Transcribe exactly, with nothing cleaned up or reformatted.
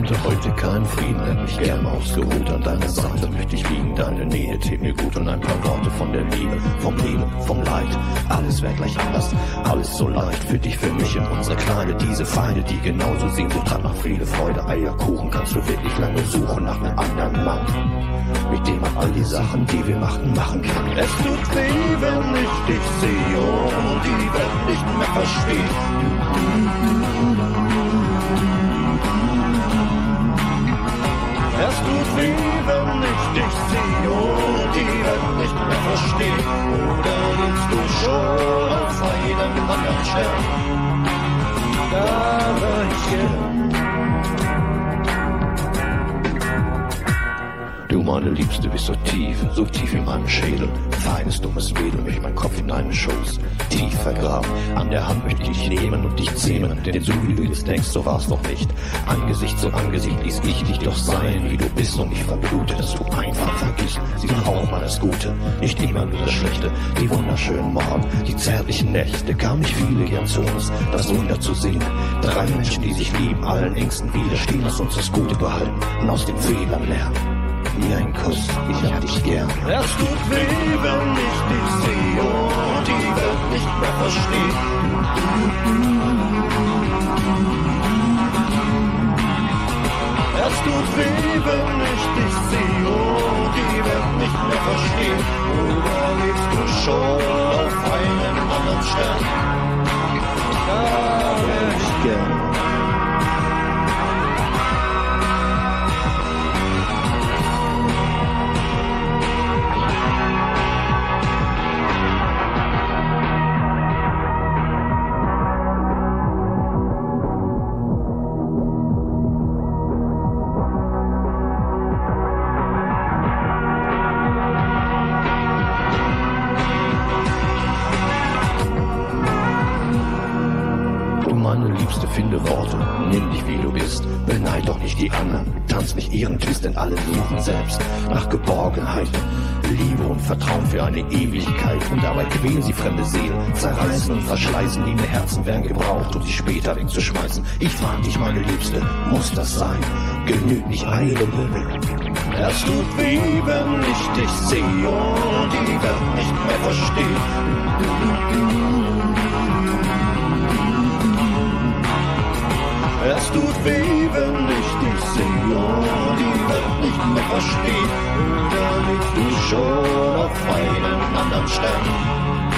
finde heute keinen Frieden, hätte mich gern ausgeruht. An deiner Seite möchte ich liegen, deine Nähe tät mir gut. Und ein paar Worte von der Liebe, vom Leben, vom Leid. Alles wär gleich anders, alles so leicht. Für dich, für mich in unsere Kleine, diese Feinde, die genauso Sehnsucht hat nach Friede, Freude, Eierkuchen. Kannst du wirklich lange suchen nach einem anderen Mann, mit dem man all die Sachen, die wir machten, machen kann. Es tut weh, wenn ich dich sehe und die Welt nicht mehr versteht. Es tut weh, wenn ich dich sehe und die Welt nicht mehr versteht. Oder lebst du schon auf einem anderen Stern? Da war ich gern. Du, meine Liebste, bist so tief, so tief in meinem Schädel. Feines, dummes Mädel, mich mein Kopf in deinen Schoß. Tief vergraben, an der Hand möchte ich dich nehmen und dich zähmen. Denn so wie du jetzt denkst, so war's doch nicht. Angesicht zu Angesicht ließ ich dich doch sein, wie du bist. Und ich verblute, dass du einfach vergisst. Sie braucht mal das Gute, nicht immer nur das Schlechte. Die wunderschönen Morgen, die zärtlichen Nächte. Kamen nicht viele gern zu uns, das Wunder zu sehen. Drei Menschen, die sich lieben, allen Ängsten widerstehen. Lass uns das Gute behalten und aus den Fehlern lernen. Wie ein Kuss, ich hab dich gern. Es tut weh, wenn ich dich sehe und die Welt nicht mehr versteht. Es tut weh, wenn ich dich sehe und die Welt nicht mehr versteht. Oder lebst du schon auf einem anderen Stern? Da wär ich gern. Meine Liebste, finde Worte, nimm dich wie du bist. Beneid doch nicht die anderen, tanz nicht ihren Twist, denn alle suchen selbst nach Geborgenheit, Liebe und Vertrauen für eine Ewigkeit. Und dabei quälen sie fremde Seelen, zerreißen und verschleißen, die mir Herzen werden gebraucht, um sie später wegzuschmeißen. Ich frag dich, meine Liebste, muss das sein? Genügt nicht eine Liebe? Es tut weh, wenn ich dich sehe und die Welt nicht mehr versteht. Es tut weh, wenn ich dich sehe und die Welt nicht mehr versteht. Oder lebst du schon auf einem anderen Stern?